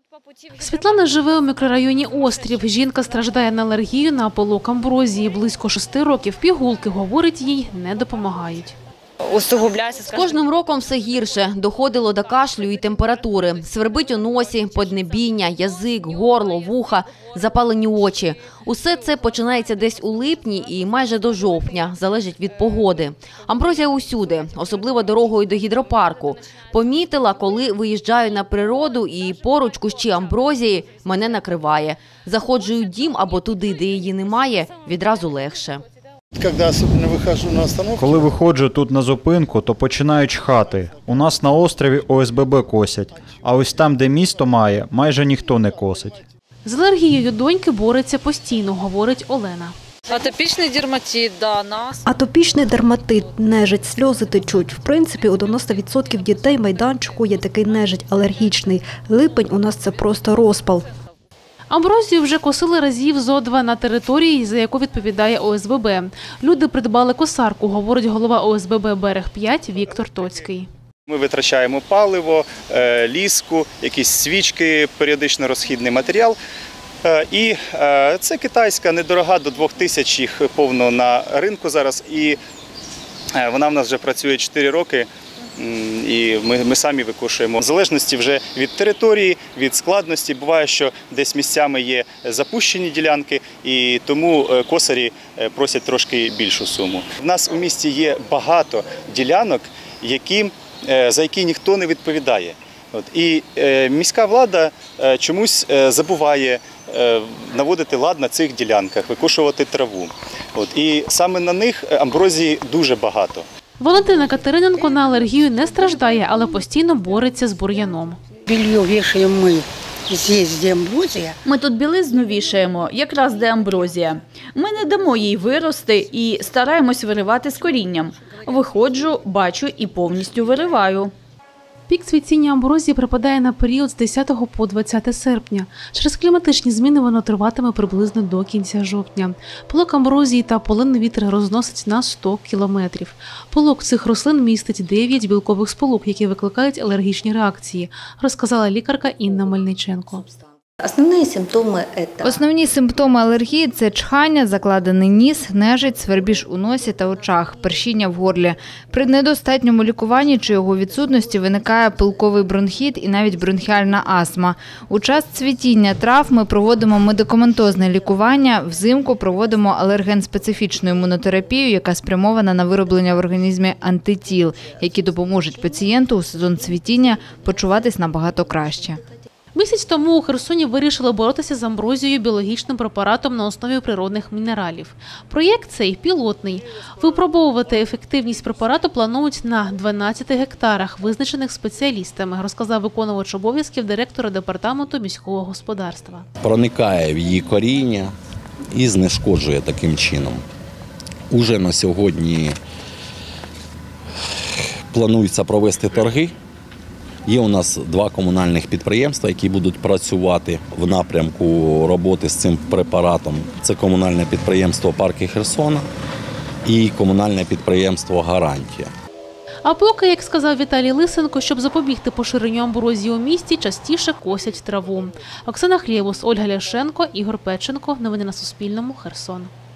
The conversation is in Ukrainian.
Світлана живе у мікрорайоні Острів. Жінка страждає на алергію на пилок амброзії. Близько 6 років пігулки, говорить, їй не допомагають. З кожним роком все гірше. Доходило до кашлю і температури. Свербить у носі, поднебіння, язик, горло, вуха, запалені очі. Усе це починається десь у липні і майже до жовтня. Залежить від погоди. Амброзія усюди, особливо дорогою до гідропарку. Помітила, коли виїжджаю на природу і поруч кущі амброзії мене накриває. Заходжу у дім або туди, де її немає, відразу легше. Коли виходжу тут на зупинку, то починають чхати. У нас на острові ОСББ косять, а ось там, де місто має, майже ніхто не косить. З алергією доньки бореться постійно, говорить Олена. Атопічний дерматит, Атопічний дерматит, нежить, сльози течуть. В принципі, у 90% дітей майданчику є такий нежить алергічний. Липень у нас – це просто розпал. Амброзію вже косили разів зо 2 на території, за яку відповідає ОСББ. Люди придбали косарку, говорить голова ОСББ «Берег-5» Віктор Тоцький. Ми витрачаємо паливо, ліску, якісь свічки, періодично розхідний матеріал. І це китайська, недорога, до 2000 їх повно на ринку зараз. І вона в нас вже працює 4 роки. І ми самі викошуємо. В залежності вже від території, від складності. Буває, що десь місцями є запущені ділянки, і тому косарі просять трошки більшу суму. В нас у місті є багато ділянок, за які ніхто не відповідає. І міська влада чомусь забуває наводити лад на цих ділянках, викошувати траву. І саме на них амброзії дуже багато. Валентина Катериненко на алергію не страждає, але постійно бореться з бур'яном. Белье вішаємо ми здесь, де амброзія. Ми тут білизну вішаємо, якраз де амброзія. Ми не дамо їй вирости і стараємось виривати з корінням. Виходжу, бачу і повністю вириваю. Пік цвітіння амброзії припадає на період з 10 по 20 серпня. Через кліматичні зміни воно триватиме приблизно до кінця жовтня. Пилок амброзії та полинний вітер розносить на 100 кілометрів. Пилок цих рослин містить 9 білкових сполук, які викликають алергічні реакції, розказала лікарка Інна Мельниченко. Основні симптоми алергії – це чхання, закладений ніс, нежить, свербіж у носі та очах, першіння в горлі. При недостатньому лікуванні чи його відсутності виникає пилковий бронхіт і навіть бронхіальна астма. У час цвітіння трав ми проводимо медикаментозне лікування, взимку проводимо алерген-специфічну імунотерапію, яка спрямована на вироблення в організмі антитіл, які допоможуть пацієнту у сезон цвітіння почуватись набагато краще. Місяць тому у Херсоні вирішили боротися з амброзією біологічним препаратом на основі природних мінералів. Проєкт цей пілотний. Випробовувати ефективність препарату планують на 12 гектарах, визначених спеціалістами, розказав виконувач обов'язків директора департаменту міського господарства. Проникає в її коріння і знешкоджує таким чином. Уже на сьогодні планується провести торги. Є у нас 2 комунальних підприємства, які будуть працювати в напрямку роботи з цим препаратом. Це комунальне підприємство «Парки Херсона» і комунальне підприємство «Гарантія». А поки, як сказав Віталій Лисенко, щоб запобігти поширенню амброзії у місті, частіше косять траву. Оксана Хлєвус, Ольга Ляшенко, Ігор Печенко. Новини на Суспільному. Херсон.